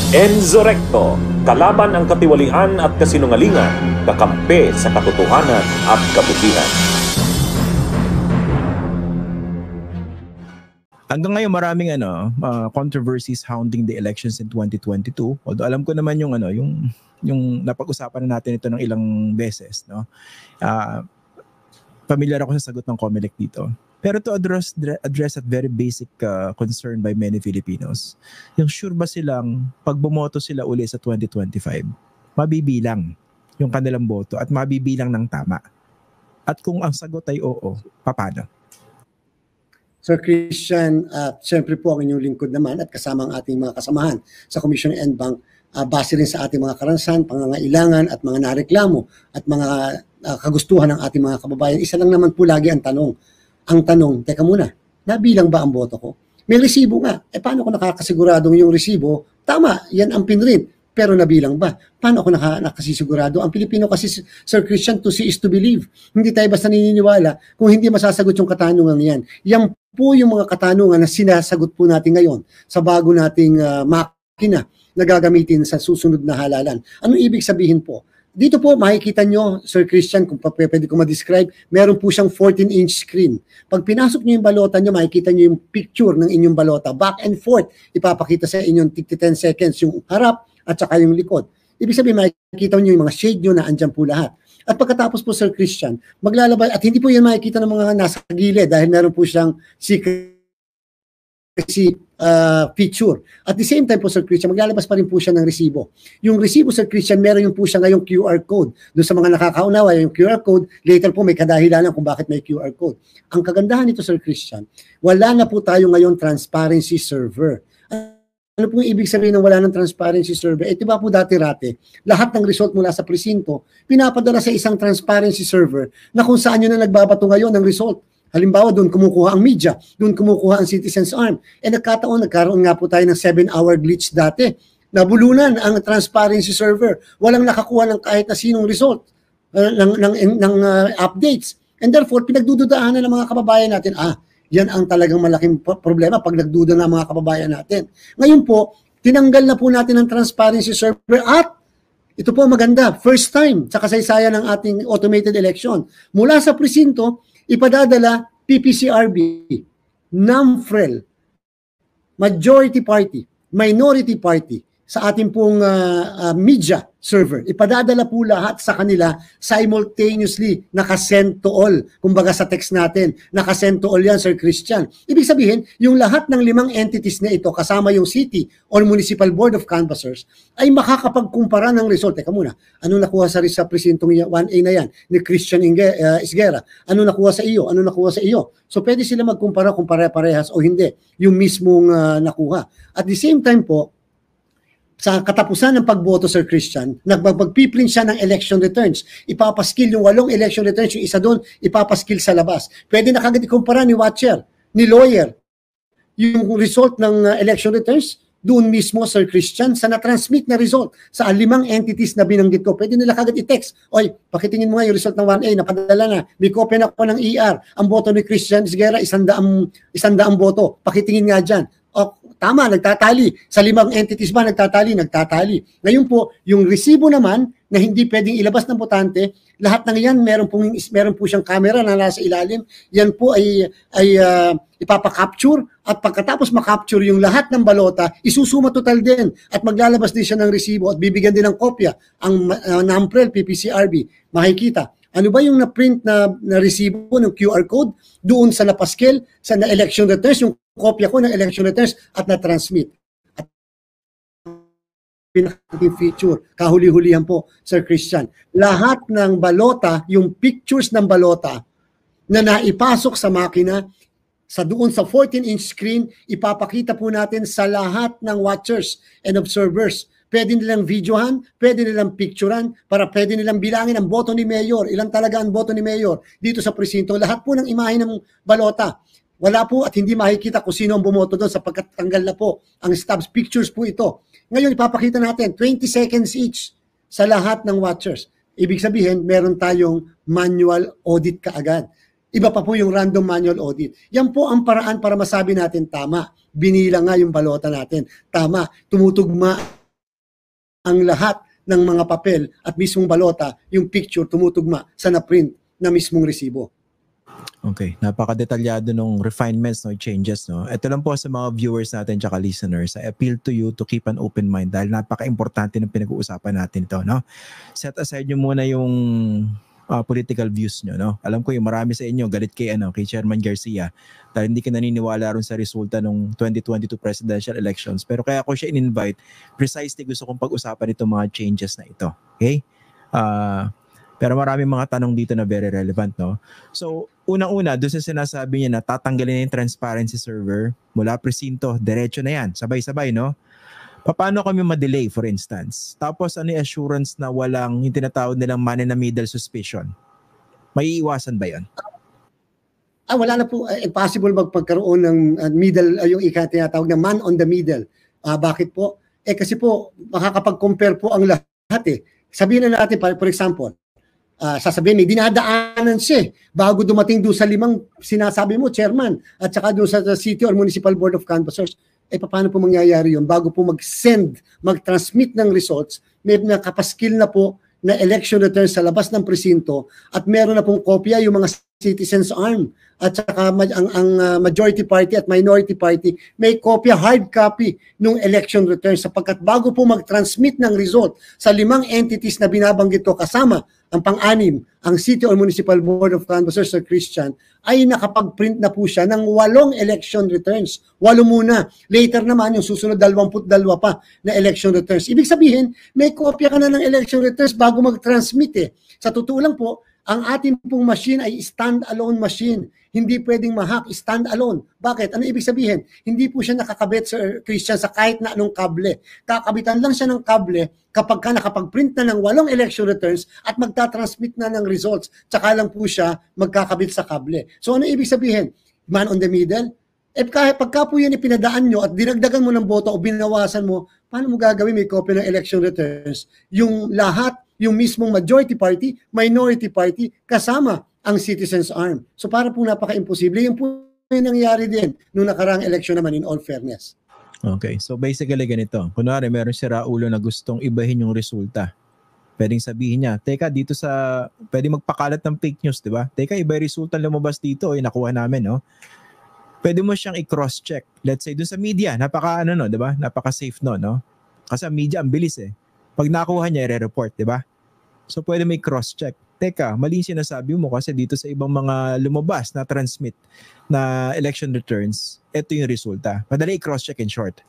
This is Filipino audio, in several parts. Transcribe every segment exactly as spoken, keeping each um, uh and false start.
Enzo Recto, kalaban ang katiwalian at kasinungalingan, kakampi sa katotohanan at kabutihan. Hanggang ngayon maraming ano, uh, controversies hounding the elections in twenty twenty-two. Although alam ko naman yung ano, yung yung napag-usapan na natin ito ng ilang beses, no. Uh, familiar ako sa sagot ng COMELEC dito. Pero to address address at very basic uh, concern by many Filipinos, yung sure ba silang pag bumoto sila uli sa twenty twenty-five, mabibilang yung kanilang boto at mabibilang ng tama? At kung ang sagot ay oo, paano? Sir Christian, uh, siyempre po ang inyong lingkod naman at kasama ang ating mga kasamahan sa Commission N B A N C, uh, base rin sa ating mga karanasan, pangangailangan at mga nareklamo at mga uh, kagustuhan ng ating mga kababayan. Isa lang naman po lagi ang tanong. Ang tanong, teka muna, nabilang ba ang boto ko? May resibo nga. E paano ko nakakasiguradong yung resibo? Tama, yan ang pinrint. Pero nabilang ba? Paano ako naka, nakasisigurado? Ang Pilipino kasi, Sir Christian, to see is to believe. Hindi tayo basta naniniwala kung hindi masasagot yung katanungan yan. Yan po yung mga katanungan na sinasagot po natin ngayon sa bago nating uh, makina na gagamitin sa susunod na halalan. Ano ibig sabihin po? Dito po makikita nyo, Sir Christian, kung pwede ko ma-describe, meron po siyang fourteen inch screen. Pag pinasok nyo yung balota nyo, makikita nyo yung picture ng inyong balota. Back and forth, ipapakita sa inyong ten seconds yung harap at saka yung likod. Ibig sabihin, makikita nyo yung mga shade nyo na andyan po lahat. At pagkatapos po, Sir Christian, maglalabay, at hindi po yan makikita ng mga nasa gilid dahil meron po siyang secret uh, feature. At the same time po, Sir Christian, maglalabas pa rin po siya ng resibo. Yung resibo, Sir Christian, meron yung po siya ngayong Q R code. Doon sa mga nakakaunawa, yung Q R code, later po may kadahilanan kung bakit may Q R code. Ang kagandahan nito, Sir Christian, wala na po tayo ngayon transparency server. Ano pong ibig sabihin ng wala ng transparency server? Eh, diba po dati-rate, lahat ng result mula sa presinto, pinapadala sa isang transparency server na kung saan yun na nagbabato ngayon ng result. Halimbawa, doon kumukuha ang media, doon kumukuha ang Citizens Arm. Eh nagkataon, nagkaroon nga po tayo ng seven hour glitch dati. Nabulunan ang transparency server. Walang nakakuha ng kahit na sinong result uh, ng, ng, ng uh, updates. And therefore, pinagdududaanan ng mga kababayan natin, ah, yan ang talagang malaking problema pag nagduda ng mga kababayan natin. Ngayon po, tinanggal na po natin ang transparency server at ito po maganda, first time sa kasaysayan ng ating automated election. Mula sa presinto, ipadadala P P C R B, NAMFREL, majority party, minority party, sa ating pong uh, uh, media server. Ipadadala po lahat sa kanila simultaneously, nakasend to all. Kumbaga sa text natin, nakasend to all yan, Sir Christian. Ibig sabihin, yung lahat ng limang entities na ito, kasama yung city or municipal board of canvassers, ay makakapagkumpara ng result. Teka muna, ano nakuha sa, sa presintong one A na yan, ni Christian Inge, uh, Isguera? Ano nakuha sa iyo? Ano nakuha sa iyo? So pwede sila magkumpara kung pare-parehas o hindi, yung mismong uh, nakuha. At the same time po, sa katapusan ng pagboto, Sir Christian, nagpagpiprint siya ng election returns. Ipapaskil yung walong election returns, yung isa doon, ipapaskil sa labas. Pwede na kagad ikumpara ni watcher, ni lawyer, yung result ng uh, election returns, doon mismo, Sir Christian, sa na-transmit na result sa limang entities na binanggit ko. Pwede nila kagad i-text, oy, pakitingin mo nga yung result ng one A, napadala na, may copy na ako ng E R, ang boto ni Christian Isguera, isandaang, isandaang boto, pakitingin nga dyan. O, tama, nagtatali. Sa limang entities ba nagtatali? Nagtatali. Ngayon po, yung resibo naman na hindi pwedeng ilabas ng botante, lahat ng yan, meron po, meron po siyang camera na nasa ilalim. Yan po ay, ay uh, ipapakapture at pagkatapos makapture yung lahat ng balota, isusuma total din at maglalabas din siya ng resibo at bibigyan din ng kopya ang uh, NAMFREL, P P C R B. Makikita. Ano ba yung na-print na, na resibo ng Q R code doon sa napaskil, sa na election returns, yung kopya ko ng election returns at na-transmit. At pinakating feature, kahuli-hulihan po, Sir Christian. Lahat ng balota, yung pictures ng balota na naipasok sa makina, sa doon sa fourteen inch screen, ipapakita po natin sa lahat ng watchers and observers. Pwede nilang videohan, pwede nilang picturean, para pwede nilang bilangin ang boto ni Mayor. Ilan talaga ang boto ni Mayor dito sa presinto. Lahat po ng imahe ng balota. Wala po at hindi makikita kung sino ang bumoto doon sapagkat tanggal na po ang stubs. Pictures po ito. Ngayon ipapakita natin, twenty seconds each sa lahat ng watchers. Ibig sabihin, meron tayong manual audit kaagad. Iba pa po yung random manual audit. Yan po ang paraan para masabi natin tama. Binilang nga yung balota natin. Tama, tumutugma ang lahat ng mga papel at mismong balota, yung picture tumutugma sa na-print na mismong resibo. Okay, napaka-detalyado ng refinements, no, changes, no. Ito lang po sa mga viewers natin tsaka listeners. I appeal to you to keep an open mind dahil napaka-importante ng pinag-uusapan natin ito, no. Set aside nyo muna yung uh, political views nyo, no. Alam ko yung marami sa inyo galit kay ano, kay Chairman Garcia dahil hindi ka naniniwala ron sa resulta ng twenty twenty-two presidential elections. Pero kaya ako siya in-invite, precisely gusto kong pag-usapan itong mga changes na ito. Okay? Uh, Pero maraming mga tanong dito na very relevant, no? So, unang-una, doon sa sinasabi niya na tatanggalin na yung transparency server mula presinto, diretso na yan, sabay-sabay, no? Paano kami ma-delay, for instance? Tapos, ano yung assurance na walang yung tinatawag nilang man in the middle suspicion? May iwasan ba yan? Ah, wala na po. Uh, impossible magpagkaroon ng uh, middle, uh, yung ika tinatawag na man on the middle. Uh, bakit po? Eh kasi po, makakapag-compare po ang lahat eh. Sabihin na natin, for example, Uh, sasabihin, may dinadaanan siya bago dumating doon sa limang sinasabi mo, chairman, at saka doon sa, sa City or Municipal Board of Canvassers. Eh, paano po mangyayari yun? Bago po mag-send, mag-transmit ng results, may nakapaskil na po na election returns sa labas ng presinto at meron na pong kopya yung mga citizens arm at saka ang, ang uh, majority party at minority party may kopya, hard copy ng election returns sapagkat bago po mag-transmit ng result sa limang entities na binabanggit ko kasama ang pang-anim, ang City or Municipal Board of Canvassers, Sir Christian, ay nakapag-print na po siya ng walong election returns. Walo muna. Later naman, yung susunod dalawampu't dalawa pa na election returns. Ibig sabihin, may kopya ka na ng election returns bago mag-transmit eh. Sa totoo lang po, ang ating pong machine ay stand-alone machine. Hindi pwedeng ma-hack, stand-alone. Bakit? Ano ibig sabihin? Hindi po siya nakakabit, Sir Christian, sa kahit na anong kable. Kakabitan lang siya ng kable kapag ka nakapag-print na ng walong election returns at magta-transmit na ng results. Tsaka lang po siya magkakabit sa kable. So ano ibig sabihin? Man on the middle? Eh kahit pagka po yan ipinadaan nyo at dinagdagan mo ng boto o binawasan mo, paano mo gagawin may copy ng election returns? Yung lahat, yung mismong majority party, minority party, kasama ang citizens arm. So para po napaka-imposible. Yung po yung nangyari din nung nakaraang election naman in all fairness. Okay, so basically ganito. Kunwari meron si Raulo na gustong ibahin yung resulta. Pwedeng sabihin niya, teka dito sa, pwede magpakalat ng fake news, di ba? Teka, iba yung resulta lumabas dito, eh, nakuha namin, no? Pwede mo siyang i-cross-check. Let's say, dun sa media, napaka, ano, no, di ba? Napaka-safe no, no? Kasi ang media, ang bilis, eh. Pag nakuha niya, i-report, di ba? So, pwede may cross-check. Teka, mali yung sinasabi mo kasi dito sa ibang mga lumabas na transmit na election returns, ito yung resulta. Madali i-cross-check in short.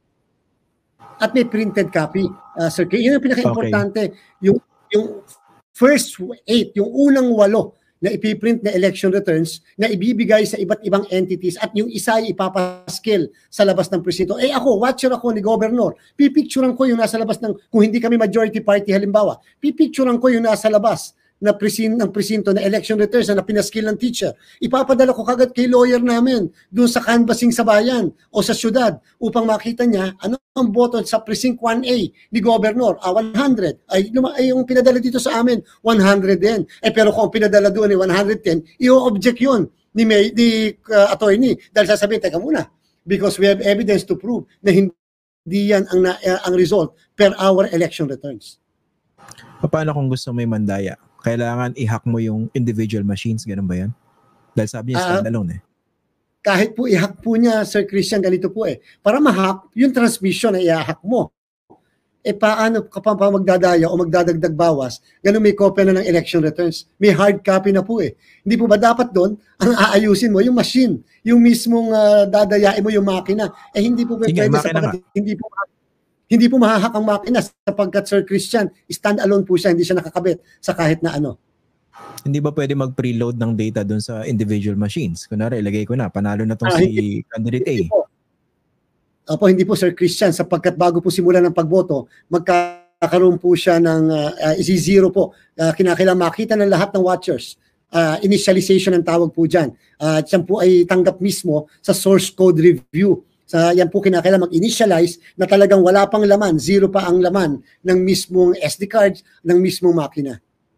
At may printed copy, uh, Sir Kay. Yun ang pinaka-importante. Okay. Yung, yung first eight, yung unang walo na ipiprint na election returns na ibibigay sa iba't ibang entities at yung isa ay ipapaskill sa labas ng presinto. Eh ako, watcher ako ni Governor. Pipicturean ko yung nasa labas ng, kung hindi kami majority party halimbawa, pipicturean ko yung nasa labas na presin ng presinto na election returns na pinaskill ng teacher. Ipapadala ko kagad kay lawyer namin doon sa canvassing sa bayan o sa syudad upang makita niya ano ang boto sa precinct one A ni Governor. Ah, one hundred. Ay, ay yung pinadala dito sa amin, one hundred din. Eh pero kung pinadala doon ay one hundred ten, i-object yun ni, May, ni uh, attorney. Dahil sasabihin, teka muna, because we have evidence to prove na hindi yan ang, uh, ang result per our election returns. Paano kung gusto may mandaya? Kailangan i-hack mo yung individual machines, ganun ba yan? Dahil sabi niya, stand-alone eh. Kahit po i-hack po niya, Sir Christian, ganito po eh. Para ma-hack, yung transmission na i-hack mo. Eh paano kapag pa magdadaya o magdadagdag bawas, ganun may kopya na ng election returns. May hard copy na po eh. Hindi po ba dapat doon, ang aayusin mo, yung machine, yung mismong uh, dadayain mo yung makina. Eh hindi po Sige, pwede sapagkat hindi po Hindi po mahahak ang makina sapagkat Sir Christian, stand-alone po siya, hindi siya nakakabit sa kahit na ano. Hindi ba pwede mag-preload ng data doon sa individual machines? Kunwari, ilagay ko na, panalo na itong ah, si hindi, candidate A. Hindi po. Opo, hindi po Sir Christian, sapagkat bago po simula ng pagboto, magkakaroon po siya ng uh, zero po. Uh, kinakailangan makita ng lahat ng watchers. Uh, initialization ang tawag po dyan. Uh, siya po ay tanggap mismo sa source code review. Sa yan po kinakailangan mag-initialize na talagang wala pang laman, zero pa ang laman ng mismong S D cards, ng mismong makina.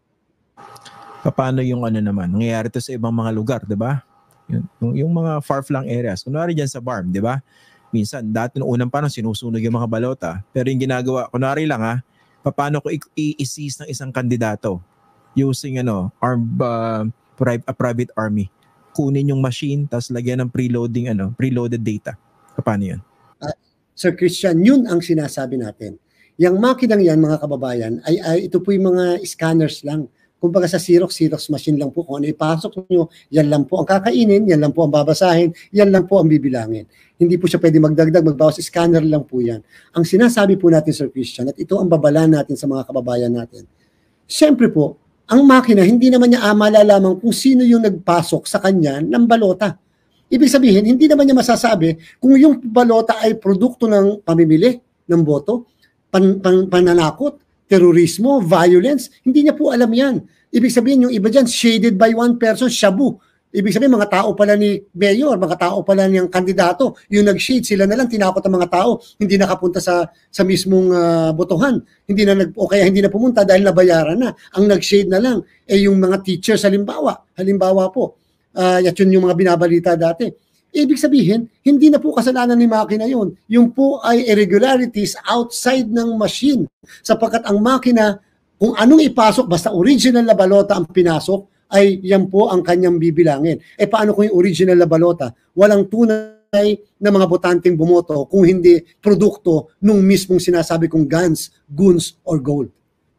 Paano yung ano naman? Nangyayari to sa ibang mga lugar, di ba? Yung, yung mga far-flung areas. Kunwari dyan sa Barm, di ba? Minsan, dati noong unang panahon, sinusunog yung mga balota. Pero yung ginagawa, kunwari lang ha, paano ko i-seize ng isang kandidato using ano, arm, uh, pri- a private army. Kunin yung machine, tapos lagyan ng preloading, ano, preloaded data. Paano yun? Uh, Sir Christian, yun ang sinasabi natin. Yung makinang yan, mga kababayan, ay, ay ito po yung mga scanners lang. Kumbaga sa Xerox, Xerox machine lang po. Kung ano ipasok nyo, yan lang po ang kakainin, yan lang po ang babasahin, yan lang po ang bibilangin. Hindi po siya pwede magdagdag, magbawas, scanner lang po yan. Ang sinasabi po natin, Sir Christian, at ito ang babala natin sa mga kababayan natin. Siyempre po, ang makina, hindi naman niya ah, malalaman kung sino yung nagpasok sa kanya ng balota. Ibig sabihin, hindi naman niya masasabi kung yung balota ay produkto ng pamimili ng boto, pan, pan, pananakot, terorismo, violence, hindi niya po alam yan. Ibig sabihin, yung iba dyan, shaded by one person, shabu. Ibig sabihin, mga tao pala ni mayor, mga tao pala niyang kandidato, yung nag-shade, sila na lang, tinakot ang mga tao, hindi nakapunta sa sa mismong uh, botohan, hindi na nag, o kaya hindi na pumunta dahil nabayaran na. Ang nag-shade na lang, eh yung mga teachers, halimbawa, halimbawa po, uh, at yun yung mga binabalita dati. Ibig sabihin, hindi na po kasalanan ni makina yun. Yung po ay irregularities outside ng machine. Sapagkat ang makina, kung anong ipasok, basta original na balota ang pinasok, ay yan po ang kanyang bibilangin. E paano kung yung original na balota? Walang tunay na mga botanteng bumoto kung hindi produkto nung mismong sinasabi kong guns, goons, or gold.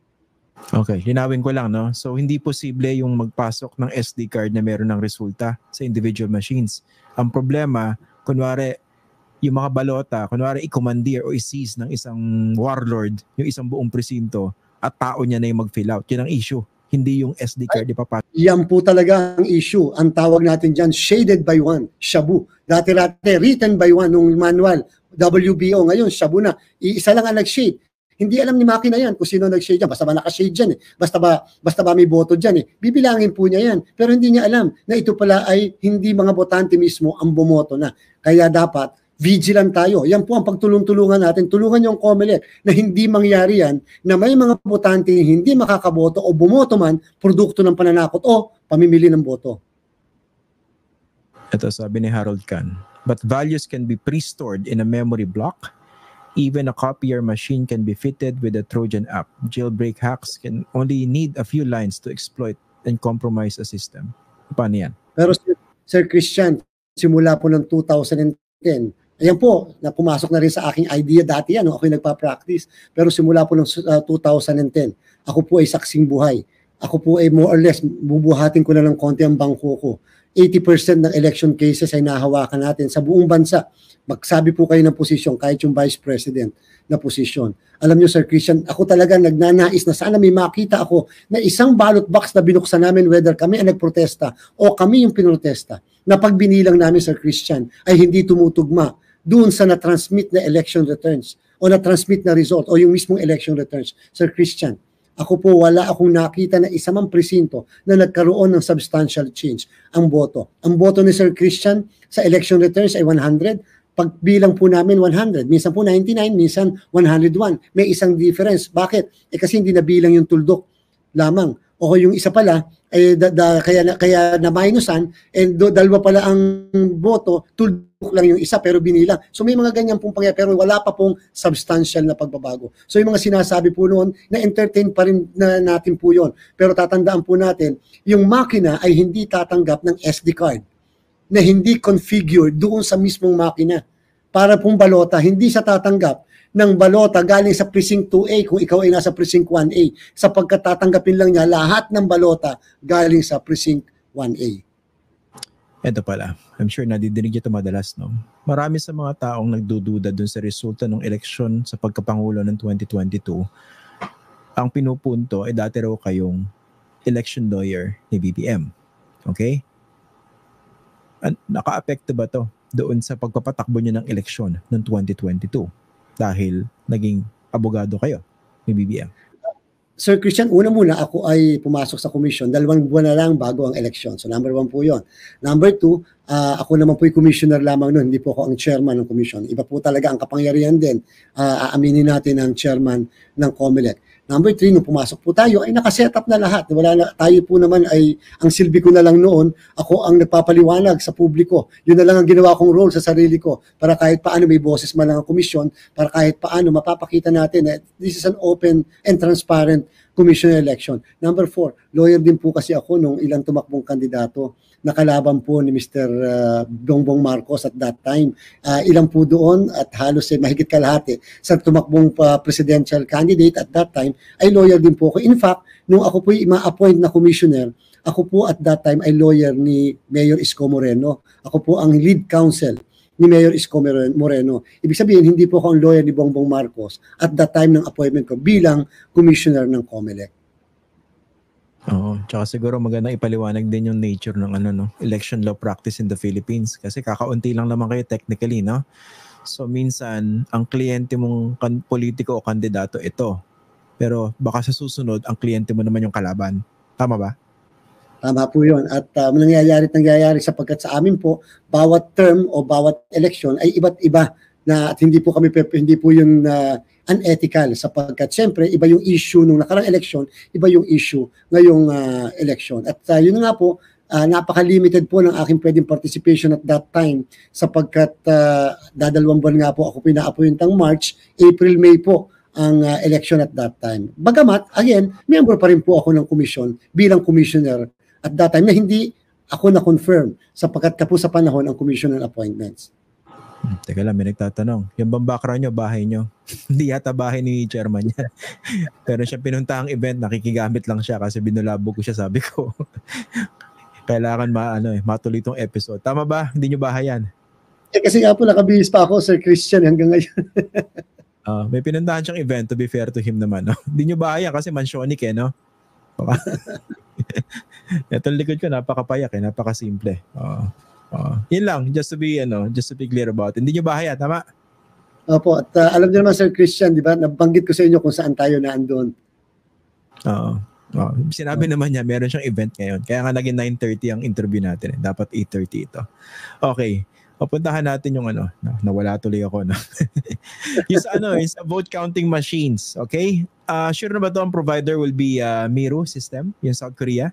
Okay, linawin ko lang, no? So, hindi posible yung magpasok ng S D card na meron ng resulta sa individual machines. Ang problema, kunwari, yung mga balota, kunwari i-commandeer o i-seize ng isang warlord, yung isang buong presinto, at tao niya na yung mag-fill out. Yun ang issue. Hindi yung S D card ipapasok. Yan po talaga ang issue. Ang tawag natin dyan, shaded by one, shabu. Dati-dati, written by one, nung manual, W B O. Ngayon, shabu na. Isa lang ang nag-shade. Hindi alam ni makina yan kung sino nag-shade dyan. Basta ba naka-shade dyan eh. Basta ba, basta ba may boto dyan eh. Bibilangin po niya yan. Pero hindi niya alam na ito pala ay hindi mga botante mismo ang bumoto na. Kaya dapat vigilant tayo. Yan po ang pagtulong-tulungan natin. Tulungan yung COMELEC na hindi mangyari yan na may mga botante hindi makakaboto o bumoto man produkto ng pananakot o pamimili ng boto. Ito sabi ni Harold Khan. But values can be pre-stored in a memory block. Even a copier machine can be fitted with a Trojan app. Jailbreak hacks can only need a few lines to exploit and compromise a system. Paano yan? Pero Sir Christian, simula po ng two thousand ten, ayan po, na pumasok na rin sa aking idea dati yan, no? Ako'y nagpa-practice. Pero simula po ng uh, two thousand ten, ako po ay saksing buhay. Ako po ay more or less, bubuhatin ko na ng konti ang bangko ko. eighty percent ng election cases ay nahawakan natin sa buong bansa. Magsabi po kayo ng posisyon, kahit yung Vice President na posisyon. Alam nyo, Sir Christian, ako talaga nagnanais na sana may makita ako na isang ballot box na binuksan namin, whether kami ang nagprotesta o kami yung pinrotesta, na pagbinilang namin, Sir Christian, ay hindi tumutugma doon sa na-transmit na election returns o na-transmit na result o yung mismong election returns. Sir Christian, ako po wala akong nakita na isa mang presinto na nagkaroon ng substantial change ang boto. Ang boto ni Sir Christian sa election returns ay one hundred. Pagbilang po namin one hundred. Minsan po ninety-nine, minsan one hundred one. May isang difference. Bakit? Eh kasi hindi nabilang yung tuldok lamang. O yung isa pala, eh, da, da, kaya, kaya na minusan, and do, dalawa pala ang boto, tuldok lang yung isa pero binilang. So may mga ganyan pong pangyayari pero wala pa pong substantial na pagbabago. So yung mga sinasabi po noon, na-entertain pa rin na natin po yun. Pero tatandaan po natin, yung makina ay hindi tatanggap ng S D card na hindi configured doon sa mismong makina. Para pong balota, hindi siya tatanggap ng balota galing sa precinct two A kung ikaw ay nasa precinct one A, sapagkat tatanggapin lang niya lahat ng balota galing sa precinct one A. Ito pala, I'm sure nadidinig ito madalas, no? Marami sa mga taong nagdududa dun sa resulta ng eleksyon sa pagkapangulo ng twenty twenty-two. Ang pinupunto ay dati raw kayong election lawyer ni B B M. Okay? Naka-apekto ba to doon sa pagpapatakbo niyo ng eleksyon ng twenty twenty-two dahil naging abogado kayo ni B B M? Sir Christian, una muna ako ay pumasok sa commission dalawang buwan na lang bago ang election. So number one po yon. Number two, uh, ako naman po yung commissioner lamang noon, hindi po ako ang chairman ng commission. Iba po talaga ang kapangyarihan din. Uh, aaminin natin ang chairman ng COMELEC. Number three, nung pumasok po tayo, ay nakaset up na lahat. Wala na, tayo po naman ay, ang silbi ko na lang noon, ako ang nagpapaliwanag sa publiko. Yun na lang ang ginawa kong role sa sarili ko para kahit paano may boses man lang ang komisyon, para kahit paano mapapakita natin na this is an open and transparent commission election. Number four, lawyer din po kasi ako nung ilang tumakbong kandidato. Nakalaban po ni Mister Uh, Bongbong Marcos at that time. Uh, ilang po doon at halos eh, mahigit kalahati sa tumakbong uh, presidential candidate at that time ay lawyer din po ako. In fact, nung ako po i-ma-appoint na commissioner, ako po at that time ay lawyer ni Mayor Isko Moreno. Ako po ang lead counsel ni Mayor Isko Moreno. Ibig sabihin, hindi po ako ang lawyer ni Bongbong Marcos at that time ng appointment ko bilang commissioner ng COMELEC. Oo, tsaka siguro maganda ipaliwanag din yung nature ng ano no, election law practice in the Philippines kasi kakaunti lang naman kayo technically, no? So minsan ang kliyente mong kan- politiko o kandidato ito. Pero baka sa susunod ang kliyente mo naman yung kalaban. Tama ba? Tama po 'yun. At uh, nangyayari at nangyayari sapagkat sa amin po bawat term o bawat election ay iba't iba na at hindi po kami hindi po 'yun uh, unethical sapagkat siyempre iba yung issue nung nakarang election, iba yung issue ngayong uh, election. At uh, yun nga po, uh, napaka-limited po ng aking pwedeng participation at that time sapagkat uh, dadalawang buwan nga po ako pina-appoint ng March, April, May po ang uh, election at that time. Bagamat, again, member pa rin po ako ng commission bilang commissioner at that time na hindi ako na-confirm sapagkat kapo sa panahon ang commission ng appointments. Hmm, teka lang, may nagtatanong. Yung bang background nyo, bahay nyo? Hindi yata bahay ni chairman niya. Pero siya pinuntahang event, nakikigamit lang siya kasi binulabog ko siya, sabi ko. Kailangan ma, ano, eh, matuloy itong episode. Tama ba? Hindi nyo bahay yan? Eh, kasi nga po nakabihis pa ako, Sir Christian, hanggang ngayon. uh, may pinuntahan siyang event, to be fair to him naman. No? Hindi nyo bahay yan kasi mansyonic eh, no? Itong likod ko, napakapayak eh, napakasimple. Oo. Uh, Uh, yun lang, just to be ano, just to be clear about it. Hindi nyo bahaya, tama? Opo, at uh, alam niyo naman Sir Christian, di ba? Nabanggit ko sa inyo kung saan tayo naandun. Oo. Uh, sinabi uh, naman niya, meron siyang event ngayon. Kaya nga naging nine thirty ang interview natin. Eh. Dapat eight thirty ito. Okay. Papuntahan natin yung ano, no, nawala tuloy ako. No? yung sa ano, yung sa vote counting machines. Okay? Uh, sure na ba ito ang provider will be uh, Miru system, yung South Korea?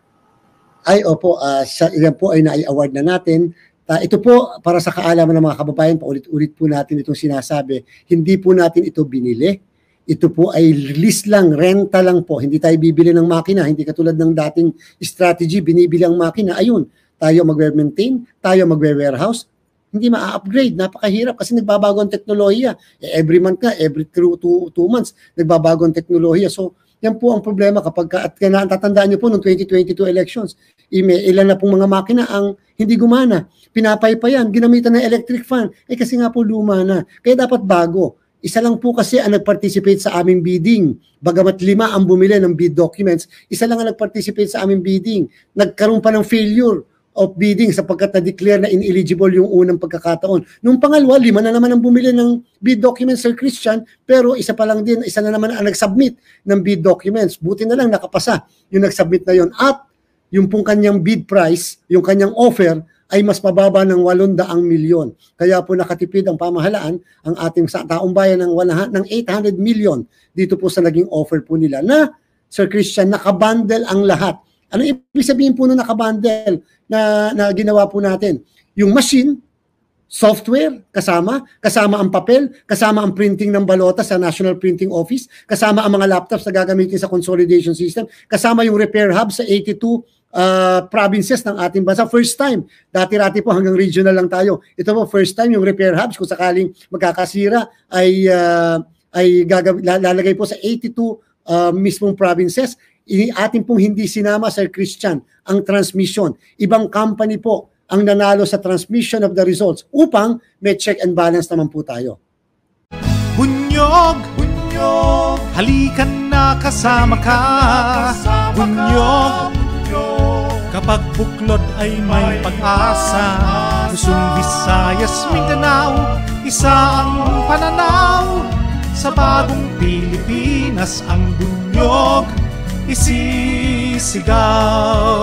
Ay, opo. Uh, sa, yan po ay na-award na natin. Uh, ito po, para sa kaalaman ng mga kababayan, paulit-ulit po natin itong sinasabi, hindi po natin ito binili. Ito po ay lease lang, renta lang po. Hindi tayo bibili ng makina. Hindi katulad ng dating strategy, binibili ang makina. Ayun, tayo magwe-maintain, tayo magwe-warehouse. Hindi ma-upgrade, napakahirap kasi nagbabago ang teknolohiya. Every month nga, every two, two, two months, nagbabago ang teknolohiya. So, yan po ang problema kapag ka, at tatandaan niyo po noong twenty twenty-two elections, ilan na pong mga makina ang hindi gumana. Pinapaypayan, ginamitan ng electric fan. Eh kasi nga po luma na. Kaya dapat bago. Isa lang po kasi ang nag-participate sa aming bidding. Bagamat lima ang bumili ng bid documents, isa lang ang nag-participate sa aming bidding. Nagkaroon pa ng failure of bidding sapagkat na-declare na ineligible yung unang pagkakataon. Nung pangalawa, lima na naman ang bumili ng bid documents, Sir Christian, pero isa pa lang din, isa na naman ang nag-submit ng bid documents. Buti na lang nakapasa yung nag-submit na yon. At yung pong kanyang bid price, yung kanyang offer, ay mas mababa ng walong daang milyon. Kaya po nakatipid ang pamahalaan, ang ating sa taong bayan ng, ng eight hundred million dito po sa naging offer po nila na, Sir Christian, nakabundle ang lahat. Ano ibig sabihin po nung nakabundle na, na ginawa po natin? Yung machine, software, kasama, kasama ang papel, kasama ang printing ng balota sa National Printing Office, kasama ang mga laptops na gagamitin sa consolidation system, kasama yung repair hub sa eighty-two uh, provinces ng ating bansa. First time, dati-rati po hanggang regional lang tayo. Ito po, first time yung repair hubs, kung sakaling magkakasira, ay, uh, ay gagab- lalagay po sa eighty-two uh, mismong provinces. Ating pong hindi sinama, Sir Christian, ang transmission. Ibang company po ang nanalo sa transmission of the results upang may check and balance naman po tayo. Bunyog, bunyog, halikan na kasama ka. Bunyog, kapag buklod ay may pag-asa. Luzon, Visayas, Mindanao, isa ang pananaw. Sa bagong Pilipinas ang bunyog isisigaw.